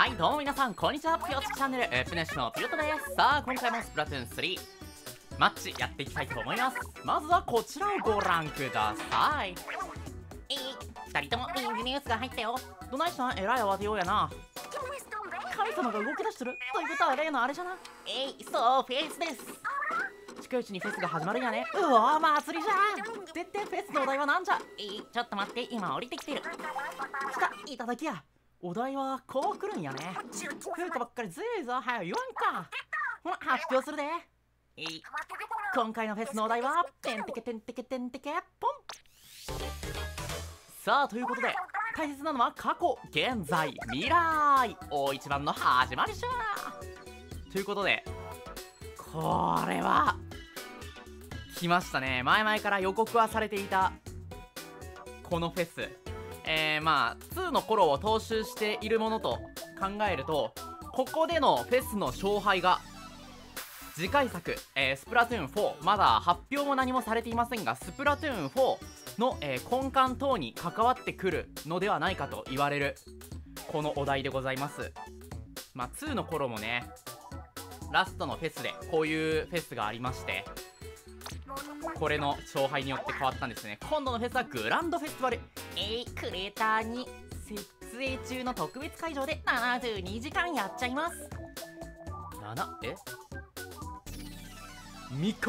はいどうも皆さんこんにちは。ピヨチチャンネルプネッシュのピヨトです。さあ今回もスプラトゥーン3マッチやっていきたいと思います。まずはこちらをご覧ください。2人ともインジニュースが入ったよ。どないしたん、えらい慌てようやな。神様が動き出してるということは例のあれじゃな。そうフェイスです。近いうちにフェスが始まるんやね。うわ祭りじゃん。でってフェスのお題はなんじゃ。ちょっと待って、今降りてきてる。来た、いただきや。お題はこう来るんやね。来るかばっかりずいぞ、はよ言わんか。ほな発表するで。今回のフェスのお題はてんてけてんてけてんてけポン。さあということで大切なのは過去現在未来大一番の始まりじゃ。ということでこれは来ましたね。前々から予告はされていたこのフェス、まあ2の頃を踏襲しているものと考えると、ここでのフェスの勝敗が次回作、スプラトゥーン4、まだ発表も何もされていませんが、スプラトゥーン4の、根幹等に関わってくるのではないかと言われるこのお題でございます。まあ2の頃もねラストのフェスでこういうフェスがありまして、これの勝敗によって変わったんですね。今度のフェスはグランドフェスティバル、クレーターに設営中の特別会場で72時間やっちゃいます。3日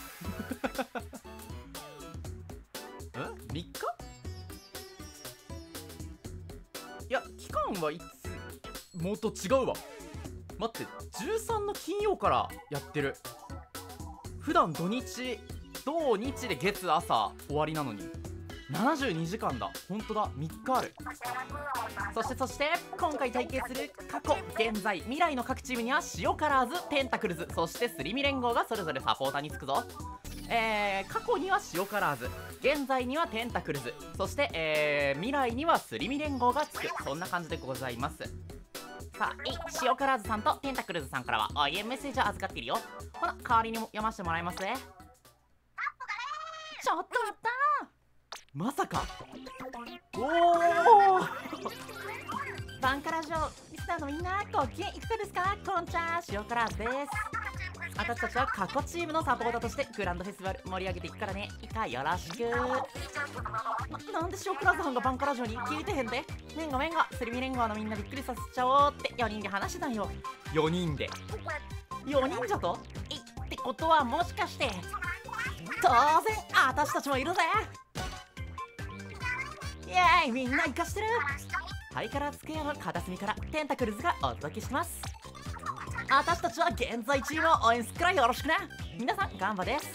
3日いや期間はいつもっと違うわ。待って、13の金曜からやってる。普段土日で月朝終わりなのに72時間だ。ほんとだ、3日ある。そして今回対決する過去現在未来の各チームには塩カラーズ、テンタクルズ、そしてスリミ連合がそれぞれサポーターにつくぞ。過去には塩カラーズ、現在にはテンタクルズ、そして、未来にはスリミ連合がつく、そんな感じでございます。さあ塩カラーズさんとテンタクルズさんからは応援メッセージを預かっているよ。ほな代わりにも読ませてもらいますね。ちょっと待った、まさかおおバンカラジオリスナーのみんなご機嫌いかがですか。こんちゃん、塩カラーズです。私たちは過去チームのサポーターとしてグランドフェスティバル盛り上げていくからね。いかよろしく。なんで塩カラーズさんがバンカラジオに聞いてへんで。めんがスリミ連合のみんなびっくりさせちゃおうって4人で話してたんよ。4人じゃとってことはもしかして当然私たちもいるぜ。イエーイ、みんな生かしてる。ハイカラーズスクエアの片隅からテンタクルズがお届けします。私たちは現在チームを応援すっからよろしくね。皆さんガンバです。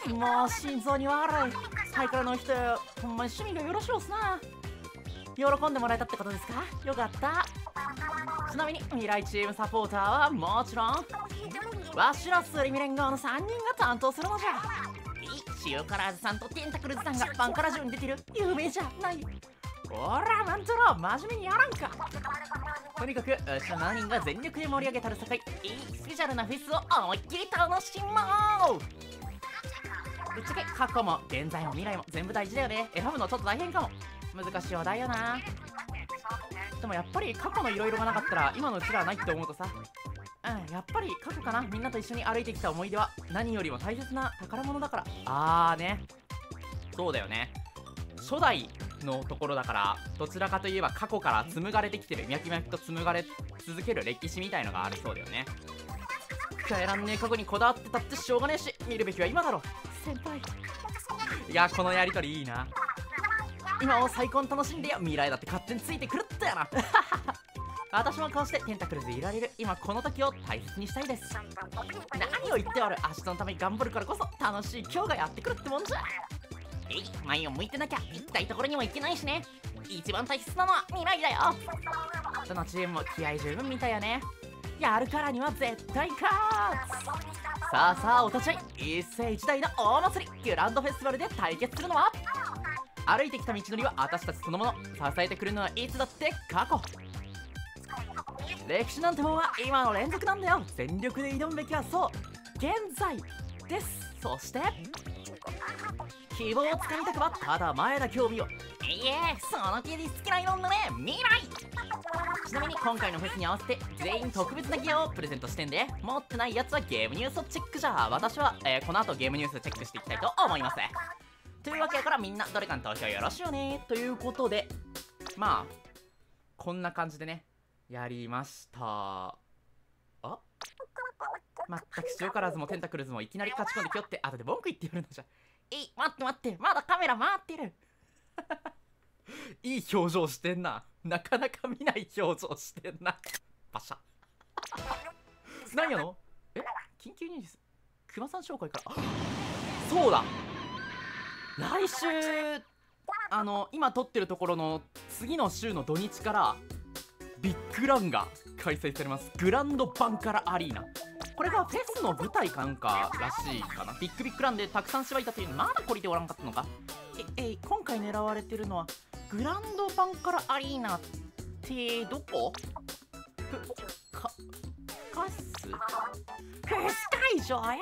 もう心臓に悪い。ハイカラの人ほんまに趣味がよろしおすな。喜んでもらえたってことですか。よかった。ちなみに未来チームサポーターはもちろんわしらスリミ連合の3人が担当するのじゃ。塩カラーズさんとテンタクルズさんがバンカラジオに出てる。有名じゃない。ほらなんとろ真面目にやらんか。とにかくうちの7人が全力で盛り上げたるさかい、スペシャルなフェスを思いっきり楽しもう。ぶっちゃけ過去も現在も未来も全部大事だよね。選ぶのちょっと大変かも。難しい話題よな。でもやっぱり過去のいろいろがなかったら今のうちらはないって思うとさ、やっぱり過去かな。みんなと一緒に歩いてきた思い出は何よりも大切な宝物だから。ね、そうだよね。初代のところだから、どちらかといえば過去から紡がれてきてる、脈々と紡がれ続ける歴史みたいのがあるそうだよね。変えらんねえ過去にこだわってたってしょうがねえし、見るべきは今だろ先輩。いやこのやりとりいいな。今を最高に楽しんでよ。未来だって勝手についてくるってやな。私もこうしてテンタクルズでいられる今この時を大切にしたいです。何を言っておる。明日のために頑張るからこそ楽しい今日がやってくるってもんじゃ。前を向いてなきゃ行きたいところにも行けないしね。一番大切なのは未来だよ。どのチームも気合十分みたいよね。やるからには絶対勝つ。さあお立ち会い。一世一代の大祭りグランドフェスティバルで対決するのは、歩いてきた道のりは私たちそのもの。支えてくれるのはいつだって過去。歴史なんてもんは今の連続なんだよ。全力で挑むべきはそう現在です。そして希望をつかみたくばただ前だけを見よ。その気に好きな色のね未来。 ちなみに今回のフェスに合わせて全員特別なギアをプレゼントしてんで、持ってないやつはゲームニュースをチェックじゃ。私は、この後ゲームニュースチェックしていきたいと思います。というわけやからみんなどれかに投票よろしいよねということで、まあこんな感じでねやりました。あ、まったく塩辛ずもテンタクルズもいきなり勝ち込んできよって後で文句言ってやるのじゃ。待って待って、まだカメラ回ってるいい表情してんな。なかなか見ない表情してんな。パシャ何やの緊急ニュース熊さん紹介から。そうだ、来週今撮ってるところの次の週の土日からビッグランが開催されます。グランドバンカラアリーナ。これがフェスの舞台かなんからしいかな。ビッグランでたくさん芝居たというのまだ懲りておらんかったのか。今回狙われてるのはグランドバンカラアリーナってどこ？フェス会場や。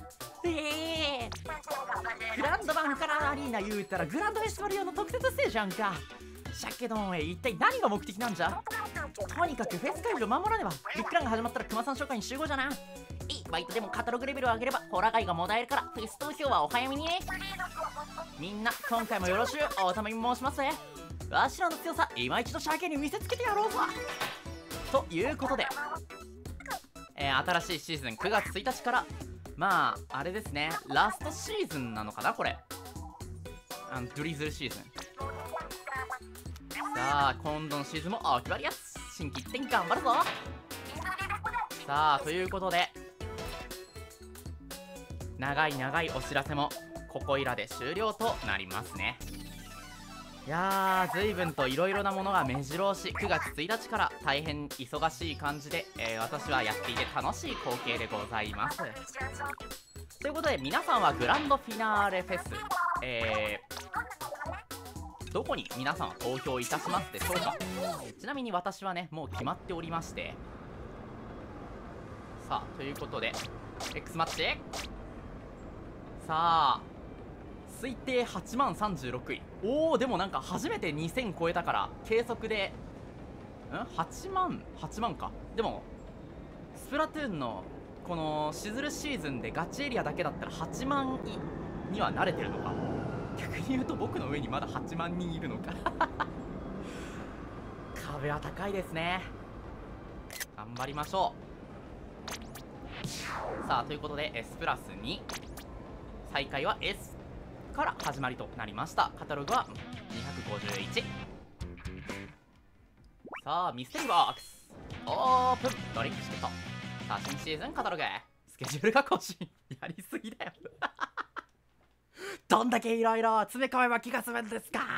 グランドバンカラアリーナ言うたらグランドフェスティバル用の特設ステージやんか。しゃけどん、一体何が目的なんじゃ。とにかくフェス会場守らねば。ビッグランが始まったら熊さん紹介に集合じゃな。バイトでもカタログレベルを上げればホラガイがもらえるからフェス投票はお早めにね。みんな今回もよろしゅうお頼み申しますね。わしらの強さ今一度シャケに見せつけてやろうぞ。ということで、新しいシーズン9月1日からまああれですね、ラストシーズンなのかなこれ。ドリズルシーズン。さあ今度のシーズンも決まりやす。心機一転頑張るぞ。さあということで長いお知らせもここいらで終了となりますね。いやー随分といろいろなものが目白押し。9月1日から大変忙しい感じで、私はやっていて楽しい光景でございます。ということで皆さんはグランドフィナーレフェス、どこに皆さんは投票いたしますでしょうか。ちなみに私はねもう決まっておりまして、さあということで X マッチ、さあ推定8万36位。おお、でもなんか初めて2000超えたから計測で8万か。でもスプラトゥーンのこのしずるシーズンでガチエリアだけだったら8万位には慣れてるのか。逆に言うと僕の上にまだ8万人いるのか壁は高いですね。頑張りましょう。さあということで S プラス2再開は S から始まりとなりました。カタログは251。さあミステリーボックスオープン。ドリンクチケット。さあ新シーズンカタログスケジュールが更新やりすぎだよどんだけいろいろ詰め込めば気が済むんですか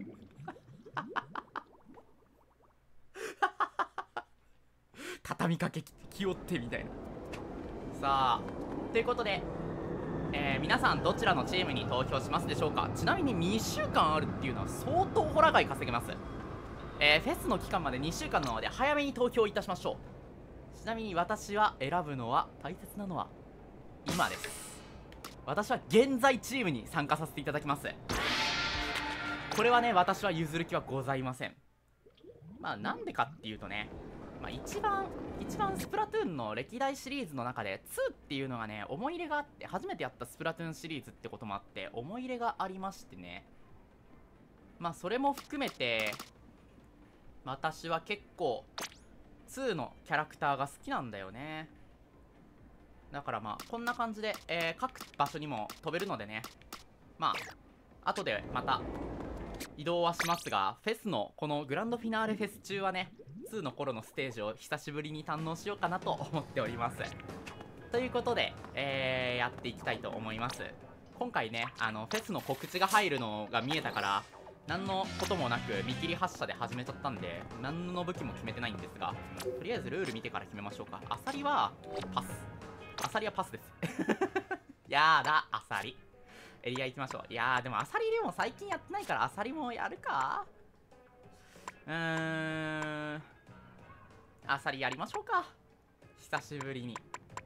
畳みかけ気負ってみたいな。さあということで皆さんどちらのチームに投票しますでしょうか。ちなみに2週間あるっていうのは相当ホラ貝稼げます。フェスの期間まで2週間なので早めに投票いたしましょう。ちなみに私は選ぶのは大切なのは今です。私は現在チームに参加させていただきます。これはね私は譲る気はございません。まあなんでかっていうとね、まあ、一番スプラトゥーンの歴代シリーズの中で2っていうのがね思い入れがあって、初めてやったスプラトゥーンシリーズってこともあって思い入れがありましてね。まあそれも含めて私は結構2のキャラクターが好きなんだよね。だからまあこんな感じで、各場所にも飛べるのでね、まあ後でまた移動はしますが、フェスのこのグランドフィナーレフェス中はね2の頃のステージを久しぶりに堪能しようかなと思っております。ということで、やっていきたいと思います。今回ねフェスの告知が入るのが見えたから何のこともなく見切り発車で始めちゃったんで何の武器も決めてないんですが、とりあえずルール見てから決めましょうか。アサリはパス。アサリはパスですやだアサリ。エリア行きましょう。いやーでもアサリでも最近やってないからアサリもやるか。アサリやりましょうか久しぶりに。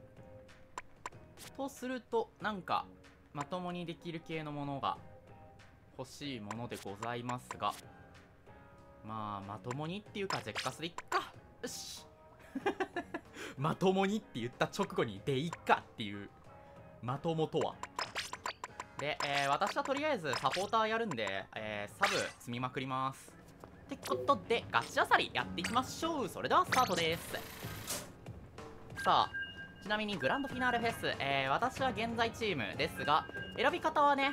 とするとなんかまともにできる系のものが欲しいものでございますが、 まあまともにっていうかゼッカスでいっか。よしまともにって言った直後にでいっかっていうまともとは。で、私はとりあえずサポーターやるんで、サブ積みまくります。ってことでガチあさりやっていきましょう。それではスタートです。さあ、ちなみにグランドフィナーレフェス、私は現在チームですが、選び方はね、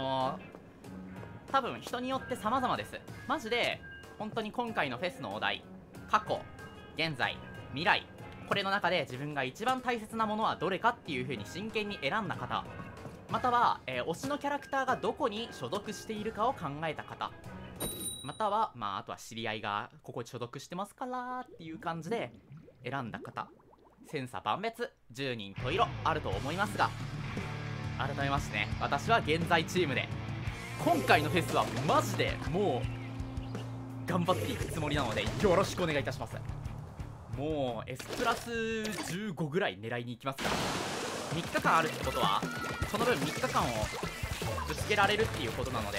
多分人によって様々です。マジで本当に今回のフェスのお題、過去、現在、未来、これの中で自分が一番大切なものはどれかっていう風に真剣に選んだ方、または、推しのキャラクターがどこに所属しているかを考えた方、または、まあ、あとは知り合いがここに所属してますからっていう感じで選んだ方、千差万別、10人十色あると思いますが、改めましてね、私は現在チームで今回のフェスはマジでもう頑張っていくつもりなのでよろしくお願いいたします。もう S プラス15ぐらい狙いに行きますから。3日間あるってことはその分3日間をぶつけられるっていうことなので、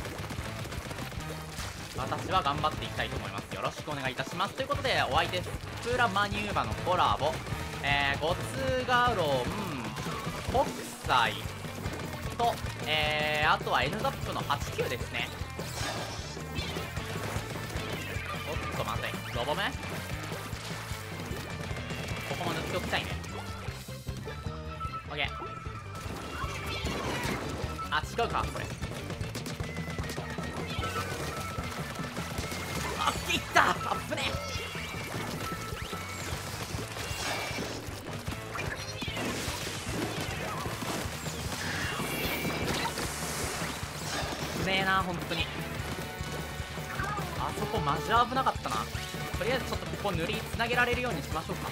私は頑張っていきたいと思います。よろしくお願いいたします。ということでお相手スプラマニューバのコラボ、ゴツガロン北斎と、あとは N ザップの89ですね。おっとまずい、ロボムここも抜き置きたいね。オッケー。あ、違うかこれ。あ、切った。あっぶねえ。ねえな、本当にあそこマジ危なかったな。とりあえずちょっとここ塗りつなげられるようにしましょうか。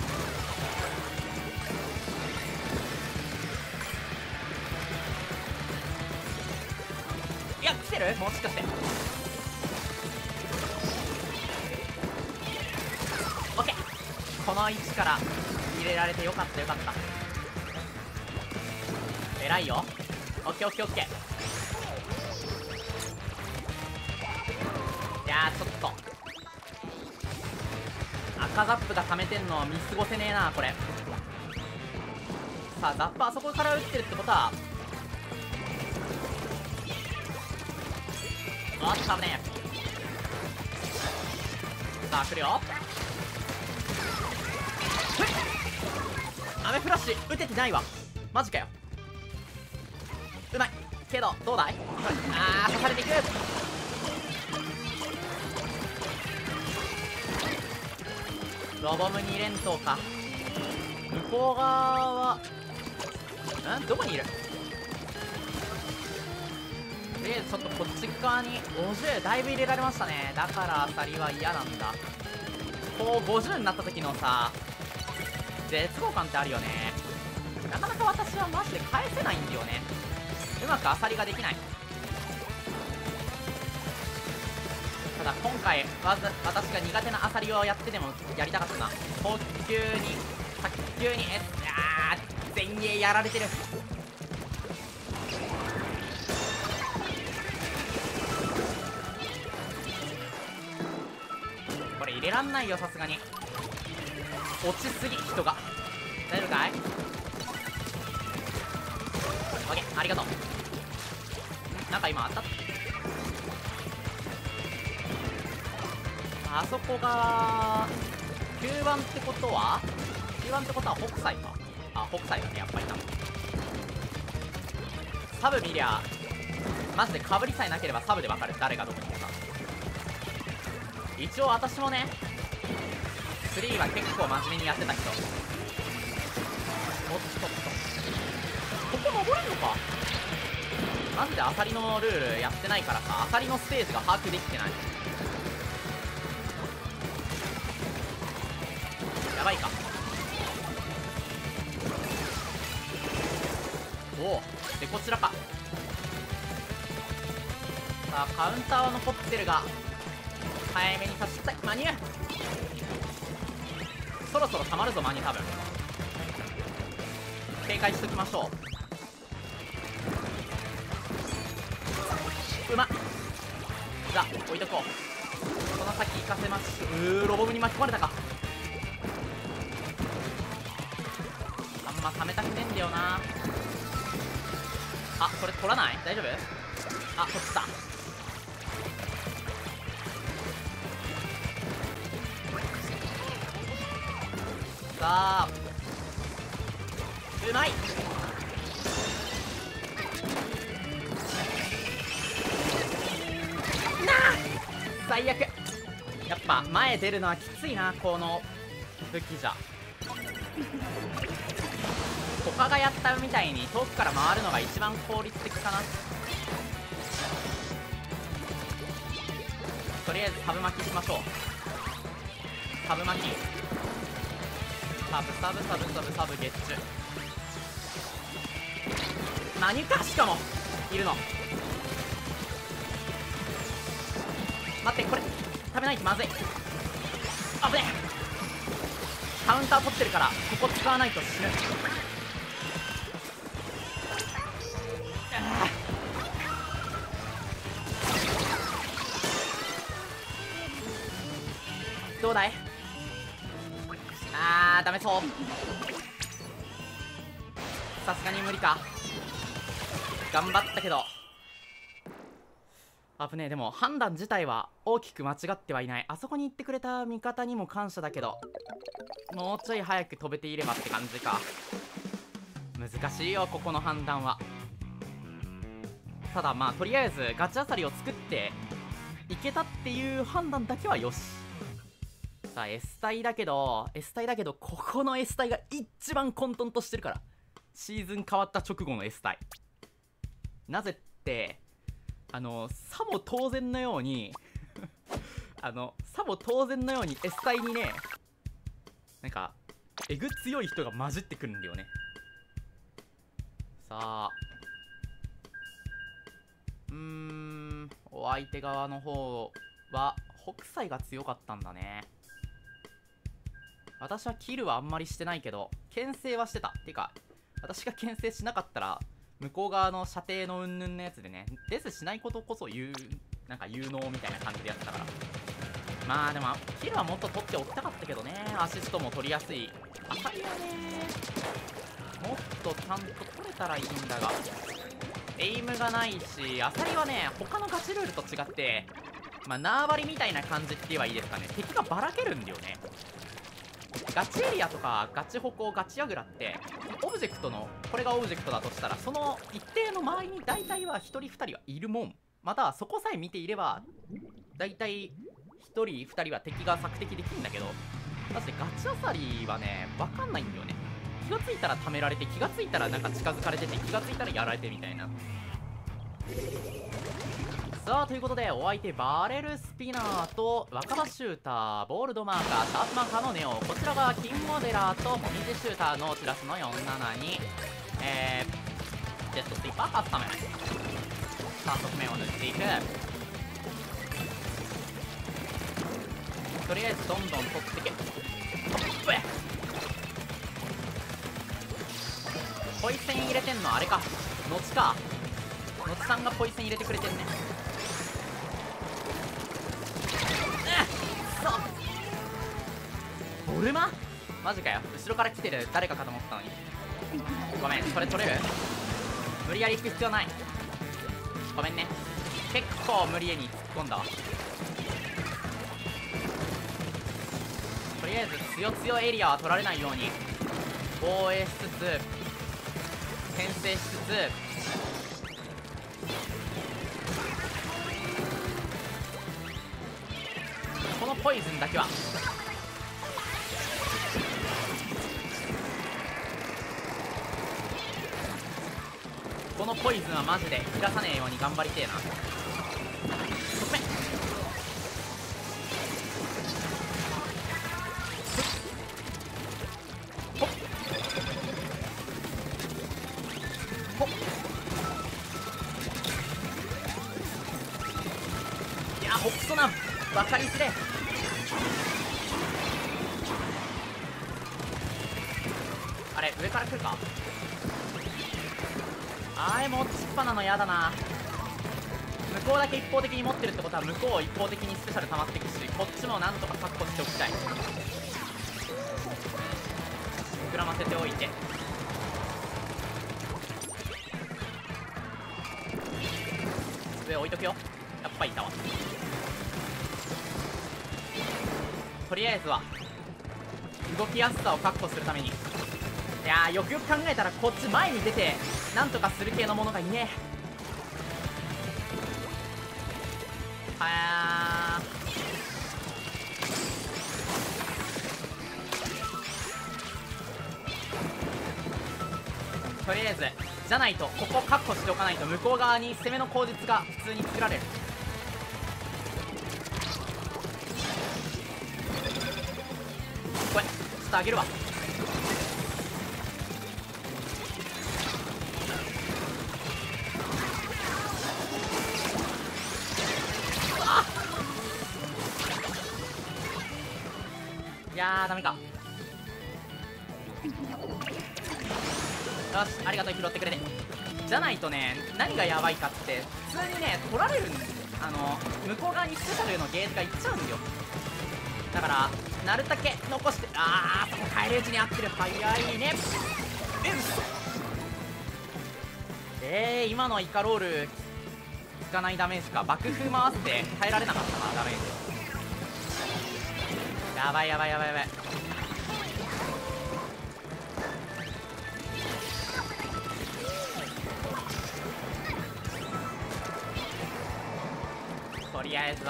いや、来てるもしかして。オッケー、この位置から入れられてよかったよかった。偉いよ。オッケーオッケーオッケー。いやーちょっと赤ザップが溜めてんの見過ごせねえなこれ。さあザップあそこから打ってるってことは、あっと危ねえ。さあ来るよ。雨フラッシュ打ててないわ、マジかよ。うまいけどどうだい。あー刺されていく。ロボム2連投か。向こう側はどこにいる。とりあえずちょっとこっち側に50だいぶ入れられましたね。だからアサリは嫌なんだ。こう50になった時のさ絶望感ってあるよね。なかなか私はマジで返せないんだよね。うまくアサリができない。ただ今回私が苦手なアサリをやってでもやりたかったな。早急に早急に前衛やられてる。これ入れらんないよさすがに。落ちすぎ人が。大丈夫かい。オッケーありがとう。なんか今あった。あそこが9番ってことは北斎か。あ、北斎だねやっぱりな。サブ見りゃマジでかぶりさえなければサブでわかる誰がどこにいるか。一応私もね3は結構真面目にやってた人。おっとっとここ登れんのか。マジでアサリのルールやってないからさ、アサリのステージが把握できてない。やばいか。おおでこちらか。さあカウンターは残ってるが早めに差したい。マニューそろそろ溜まるぞマニュー。多分警戒しときましょう。うまっ。じゃあ置いとこう。このの先行かせましょう。ロボムに巻き込まれたか。あんま溜めたくねえんだよな。あ、これ取らない？大丈夫？あ、取った。さあ、うまい。なあ、最悪。やっぱ前出るのはきついな、この武器じゃ。他がやったみたいに遠くから回るのが一番効率的かな。とりあえずサブ巻きしましょう。サブ巻き、サブサブサブサブサブゲッチュ。何かしかもいるの。待って、これ食べないとまずい。危ねえ。カウンター取ってるからここ使わないと死ぬ。どうだい？ダメそう。さすがに無理か。頑張ったけど危ねえ。でも判断自体は大きく間違ってはいない。あそこに行ってくれた味方にも感謝だけど、もうちょい早く飛べていればって感じか。難しいよここの判断は。ただまあとりあえずガチあさりを作っていけたっていう判断だけはよし。さあ S 体だけどここの S 体が一番混沌としてるから。シーズン変わった直後の S 体。なぜってさも当然のようにさも当然のように S 体にね、なんかえぐ強い人が混じってくるんだよね。さあお相手側の方は北斎が強かったんだね。私はキルはあんまりしてないけど牽制はしてた。てか私が牽制しなかったら向こう側の射程の云々のやつでね、デスしないことこそなんか有能みたいな感じでやってたから。まあでもキルはもっと取っておきたかったけどね。アシストも取りやすい。アサリはねもっとちゃんと取れたらいいんだが、エイムがないし、アサリはね他のガチルールと違って縄張りみたいな感じって言えばいいですかね。敵がばらけるんだよね。ガチエリアとかガチ歩行ガチヤグラってオブジェクトのこれがオブジェクトだとしたら、その一定の周りに大体は1人2人はいるもん。またそこさえ見ていれば大体1人2人は敵が索敵できるんだけど、だってガチアサリはね分かんないんだよね。気がついたら貯められて、気がついたらなんか近づかれてて、気がついたらやられてみたいな。さあということでお相手バレルスピナーと若葉シューター、ボールドマーカー、シャープマーカーのネオ、こちらがキンモデラーとモミジシューターのチラスの47にジェットスイーパーカスタム。さあ側面を塗っていく。とりあえずどんどん取ってけ。ポイセン入れてんのあれか、のちか。のちさんがポイセン入れてくれてんね。ボルママジかよ。後ろから来てる誰かかと思ったのに。ごめん、それ取れる？無理やり行く必要ない。ごめんね、結構無理やりに突っ込んだわ。とりあえず強強エリアは取られないように防衛しつつ牽制しつつ、このポイズンだけはマジで切らさねえように頑張りてえな。ごめん。ほっほっ。いやほっそな分かりづれ。あれ上から来るか。あれもうちっぱなのやだな。向こうだけ一方的に持ってるってことは向こう一方的にスペシャル溜まっていくし、こっちもなんとか確保しておきたい。膨らませておいて、上置いとくよ。やっぱいたわ。とりあえずは動きやすさを確保するために、いやーよくよく考えたらこっち前に出てなんとかする系のものがいねえ。とりあえずじゃないとここ確保しておかないと向こう側に攻めの口実が普通に作られる。これちょっと上げるわ。いやーダメか。よし、ありがとう、拾ってくれて。じゃないとね、何がやばいかって普通にね取られるんですよ。向こう側にスペシャルのゲージがいっちゃうんだよ。だからなるだけ残して、そこ返り討ちに合ってる。早いね。今のイカロール効かないダメージか。爆風回せて耐えられなかったな、ダメージ。やばいやばいやばいやばい。とりあえず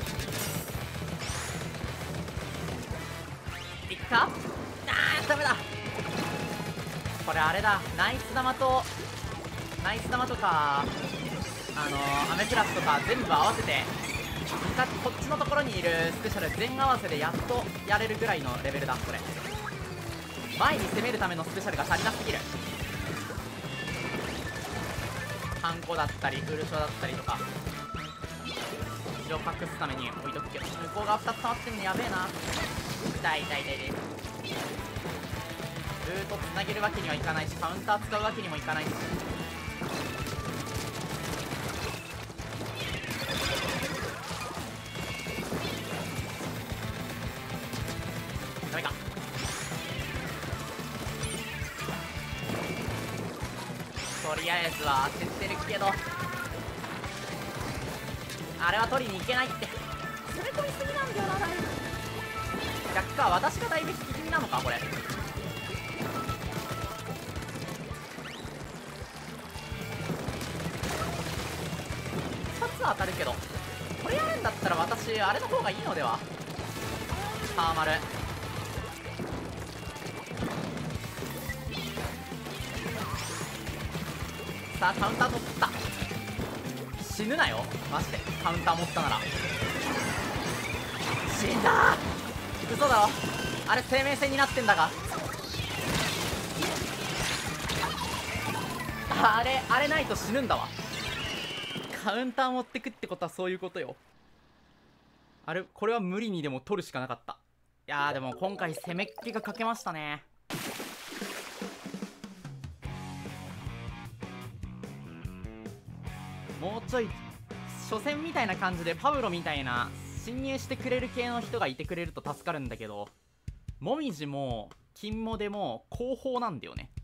はいっか。ダメだ。これあれだ、ナイス玉とかアメクラスとか全部合わせてこっちのところにいるスペシャル全合わせでやっとやれるぐらいのレベルだ。これ前に攻めるためのスペシャルが足りなすぎる。ハンコだったりウルショだったりとか一応隠すために置いとくけど、向こう側2つ溜まってんのやべえな。痛い痛い痛い痛い。ルートつなげるわけにはいかないし、カウンター使うわけにもいかないし、ダメか。とりあえずは焦ってるけど、あれは取りに行けないって。攻め込みすぎなんだよな。だいぶ逆か、私がだいぶ引き気味なのかこれ。2つは当たるけど、これやるんだったら私あれの方がいいのでは。サーマルさあカウンター取った。死ぬなよマジで。カウンター持ったなら死んだ。嘘だろ、あれ生命線になってんだが。あれないと死ぬんだわ。カウンター持ってくってことはそういうことよ。これは無理にでも取るしかなかった。いやーでも今回攻めっ気が欠けましたね。もうちょい初戦みたいな感じでパブロみたいな侵入してくれる系の人がいてくれると助かるんだけど、もみじも金モでも後方なんだよね。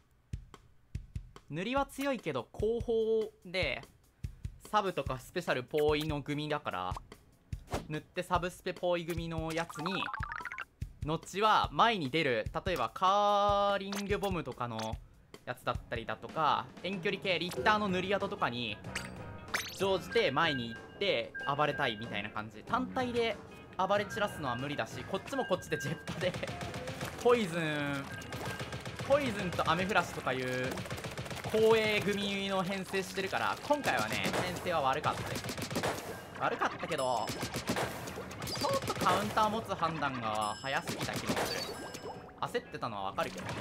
塗りは強いけど後方でサブとかスペシャルポーイの組だから、塗ってサブスペポーイ組のやつに後は前に出る、例えばカーリングボムとかのやつだったりだとか遠距離系リッターの塗り跡とかに乗じて前に行って暴れたいみたいな感じ。単体で暴れ散らすのは無理だし、こっちもこっちでジェッパでポイズンとアメフラシとかいう後衛組の編成してるから、今回はね編成は悪かったです。悪かったけどちょっとカウンター持つ判断が早すぎた気もする。焦ってたのはわかるけどね。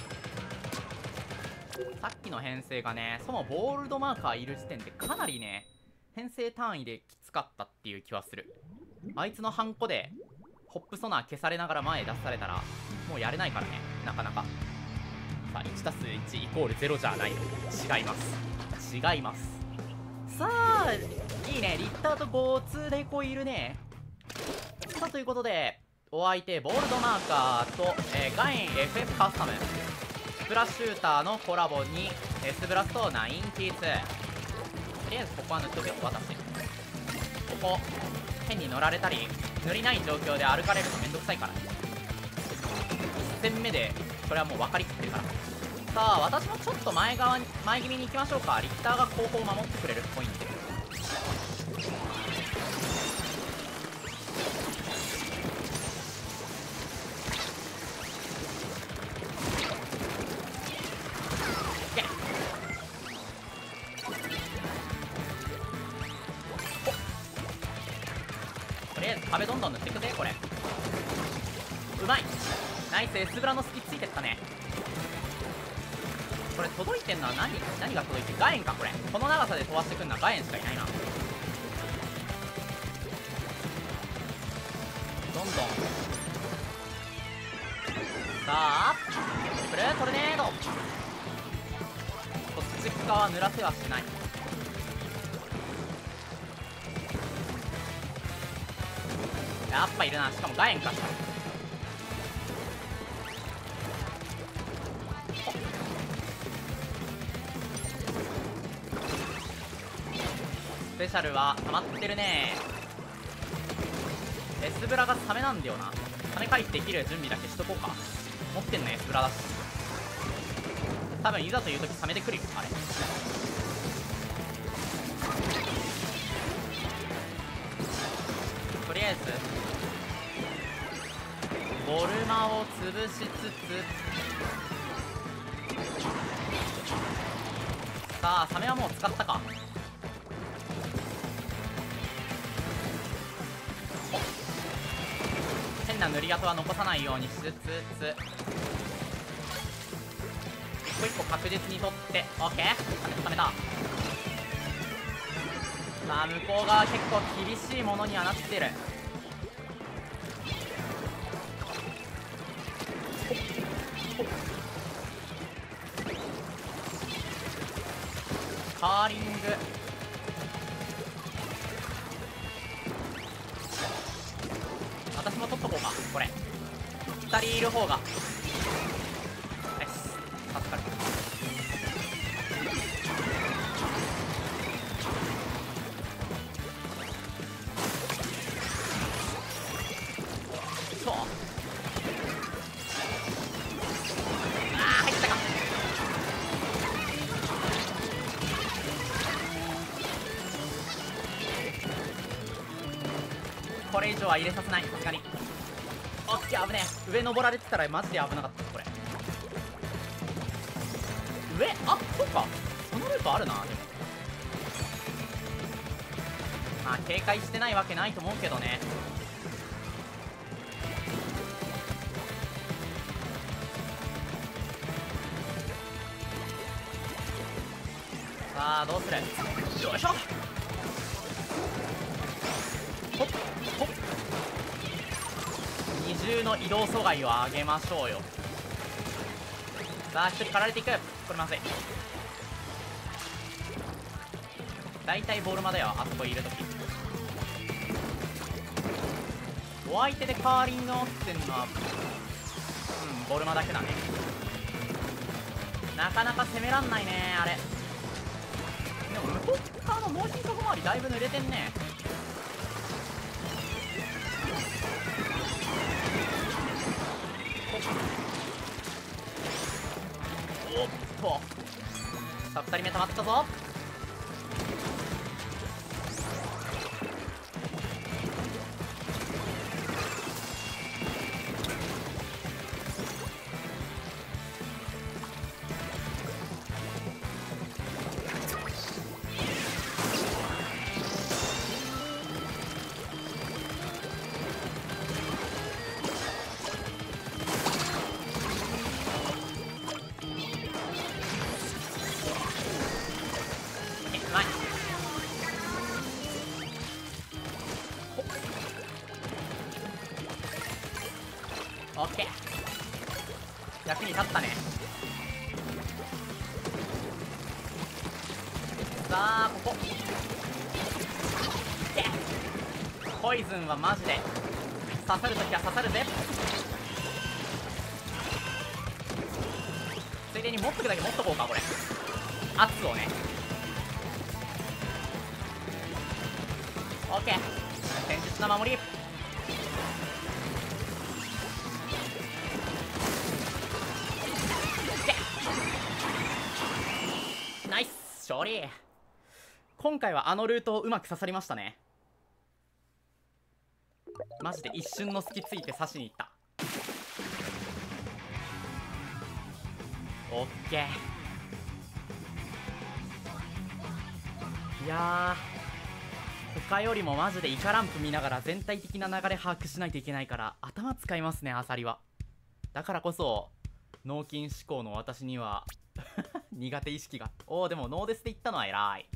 さっきの編成がね、そのボールドマーカーいる時点でかなりね編成単位できつかったっていう気はする。あいつのハンコでホップソナー消されながら前へ出されたらもうやれないからね、なかなか。さあ 1+1=0 じゃない。違います。違います。 さあいいね、リッターと5-2でこういるね。さあということでお相手ボールドマーカーと、ガイン FF カスタムスプラッシューターのコラボにSブラスト92。とりあえずここは塗っとくよ。私ここ変に乗られたり塗りない状況で歩かれるとめんどくさいから、1戦目でそれはもう分かりきってるから。さあ私もちょっと前気味に行きましょうか。リッターが後方を守ってくれるポイント。とりあえず壁どんどん塗っていくぜ。これうまい、ナイス。Sブラの隙ついてったね。これ届いてんのは何が届いてる？ガエンか。これこの長さで飛ばしてくんのはガエンしかいないな。どんどんさあトリプルトルネード。こっち側は濡らせはしない。やっぱいるな。しかもガエンか。スペシャルは溜まってるね。Sブラがサメなんだよな。サメ回避できる準備だけしとこうか。持ってんの Sブラだし、多分いざという時サメで来るよ。あれとりあえずボルマを潰しつつ、さあサメはもう使ったか。変な塗り跡は残さないようにしつつ、一個一個確実に取って OK。 溜めた。さあ向こう側結構厳しいものにはなってる。カーリング私も取っとこうか。これ2人いる方が助かる。そう入ったか。これ以上は入れさせない。さすがにオッケー。危ねえ。上登られてたらマジで危なかった。これ上、あ、そうか、そのルートあるな。でもまあ警戒してないわけないと思うけどね。さあどうする。よいしょ。ほっほっ、二重の移動阻害を上げましょうよ。さあ一人狩られていく。これまずい。大体ボールマだよ、あそこいるとき。お相手でカーリングを打ってんのはボールマだけだね。なかなか攻めらんないねあれ。でも向こう側の猛進速周りだいぶ濡れてんね。おっとさあ2人目溜まったぞ。オッケー、役に立ったね。ささあここポイズンはマジで刺さるときは刺さるぜ。ついでに持っとくだけ持っとこうか。これ圧をね。オッケー、堅実な守り。ナイス勝利。今回はあのルートをうまく刺さりましたね。マジで一瞬の隙ついて刺しに行った。オッケー。いやー、他よりもマジでイカランプ見ながら全体的な流れ把握しないといけないから頭使いますね、アサリは。だからこそ脳筋思考の私には苦手意識が。おお、でもノーデスでいったのは偉い。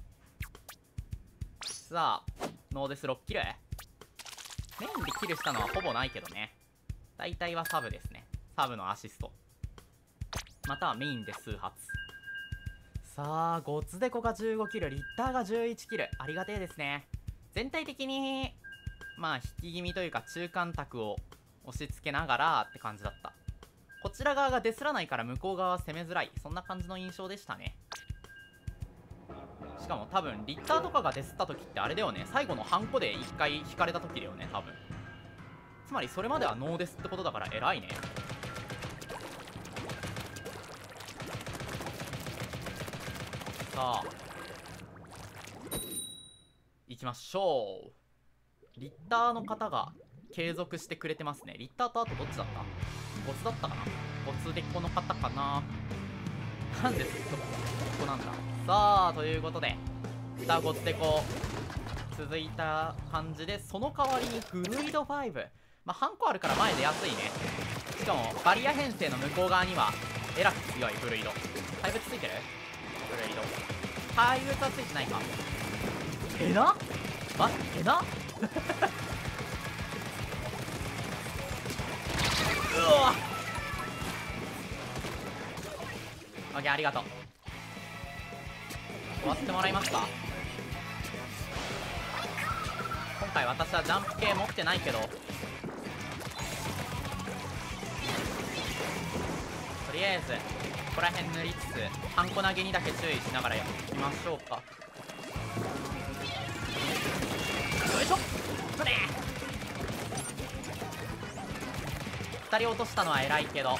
さあノーデス6キル。メインでキルしたのはほぼないけどね。大体はサブですね。サブのアシストまたはメインで数発。さあゴツデコが15キル、リッターが11キル、ありがてえですね。全体的にまあ引き気味というか中間卓を押し付けながらって感じだった。こちら側がデスらないから向こう側は攻めづらい、そんな感じの印象でしたね。しかも多分リッターとかがデスった時ってあれだよね、最後のハンコで1回引かれた時だよね多分。つまりそれまではノーデスってことだから偉いね。さあ行きましょう。リッターの方が継続してくれてますね。リッターとあとどっちだった？ゴツだったかな。ゴツでこの方かな。なんでずっとここなんだ。さあということで下ゴツデコ続いた感じで、その代わりにグルイド5、まあハンコあるから前出やすいね。しかもバリア編成の向こう側にはえらく強いグルイド。怪物ついてる？グルイド怪物はついてないか。えな待ってえなうわオッケー、ありがとう。終わってもらいますか。今回私はジャンプ系持ってないけど、とりあえずここら辺塗りつつハンコ投げにだけ注意しながらやっていきましょうか。よいしょ。2人落としたのは偉いけど、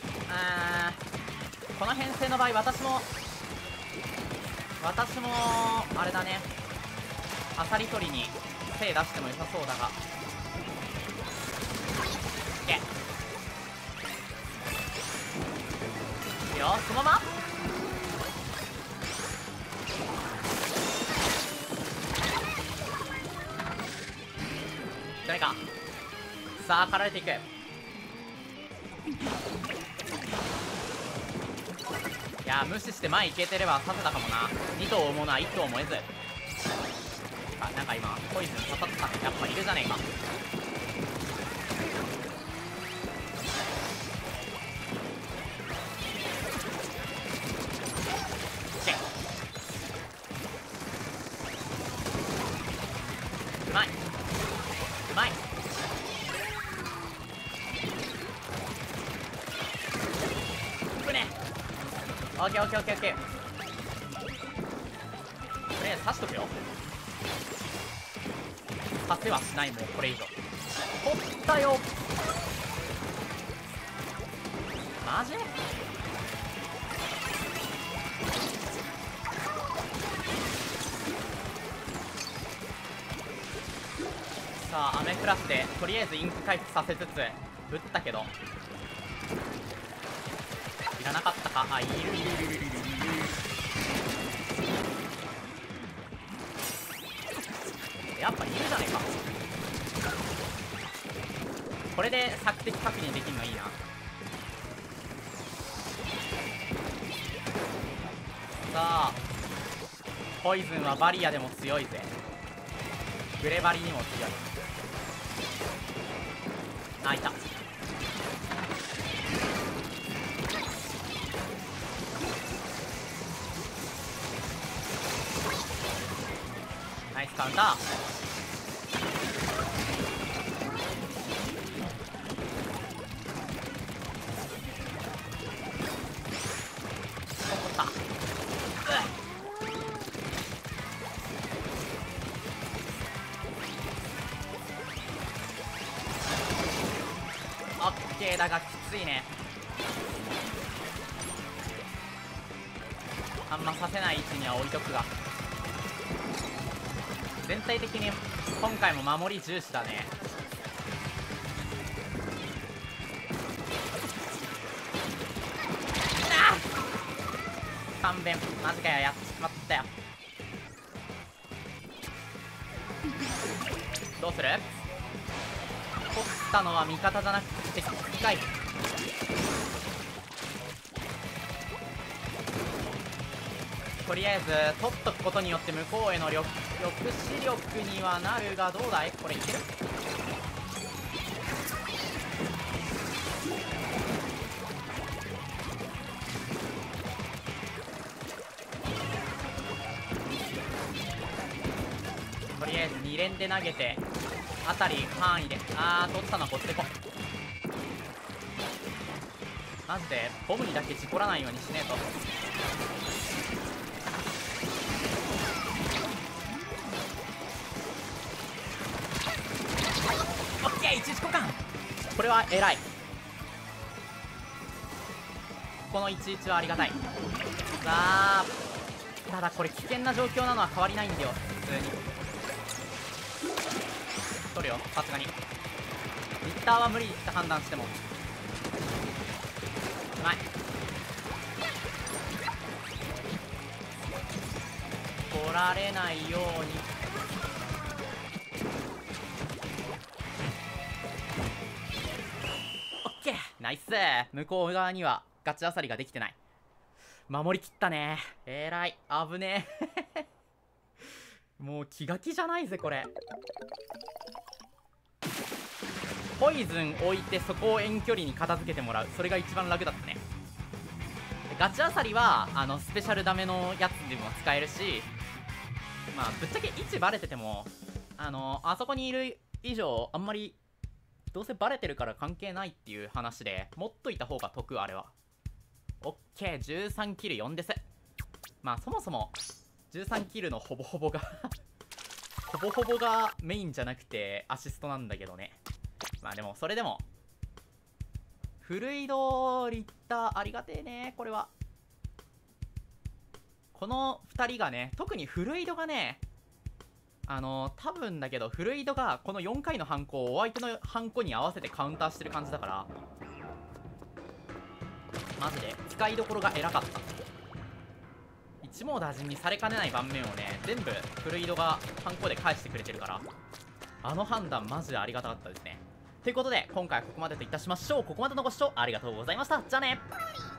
この編成の場合私もあれだね、アサリ取りに手出しても良さそうだが。いけいいよ、そのまま誰か。さあ狩られていく。いや無視して前行けてれば刺せたかもな。2頭を追うものは1頭も得ず。あ、なんか今ポイズン刺さったやっぱいるじゃねえか。うまいうまい。オッケーオッケーオッケーオッケー。とりあえず刺しとくよ。刺せはしない、もうこれ以上。取ったよ。マジ？さあアメフラッシュでとりあえずインク回復させつつ打ったけどいらなかったか。あ、いるいるいるいるいる。やっぱいるじゃねえか。これで索敵確認できるのいいな。さあポイズンはバリアでも強いぜ。グレバリにも強い。あ、いた。 イスカウンター。怒った。オッケーだがきついね。あんまさせない位置には置いとくが、全体的に今回も守り重視だね。勘弁、マジかよ、やっちまったよ。どうする？取ったのは味方じゃなくて敵かい。とりあえず取っとくことによって向こうへの抑止力にはなるが、どうだいこれいける？とりあえず2連で投げてあたり範囲で、取ったのはこっちでこ。マジでボムにだけ事故らないようにしねえと。オッケー、一時交換。これは偉い。この11はありがたい。ただこれ危険な状況なのは変わりないんだよ。普通に取るよ、さすがに。リッターは無理って判断してもうまい。取られないように。オッケー、ナイス。向こう側にはガチあさりができてない。守りきったね。えらい。危ねえもう気が気じゃないぜこれ。ポイズン置いてそこを遠距離に片付けてもらう、それが一番楽だったね。ガチあさりはスペシャルダメのやつでも使えるし、まあぶっちゃけ位置バレててもあそこにいる以上あんまりどうせバレてるから関係ないっていう話で持っといた方が得。あれはオッケー。13キル4です。まあそもそも13キルのほぼほぼがほぼほぼがメインじゃなくてアシストなんだけどね。まあでもそれでもフルイドリッターありがてえね。これはこの2人がね、特にフルイドがね、多分だけどフルイドがこの4回のハンコをお相手のハンコに合わせてカウンターしてる感じだから、マジで使いどころが偉かった。一網打尽にされかねない盤面をね、全部フルイドがハンコで返してくれてるから、あの判断マジでありがたかったですね。ということで今回はここまでといたしましょう。ここまでのご視聴ありがとうございました。じゃあね。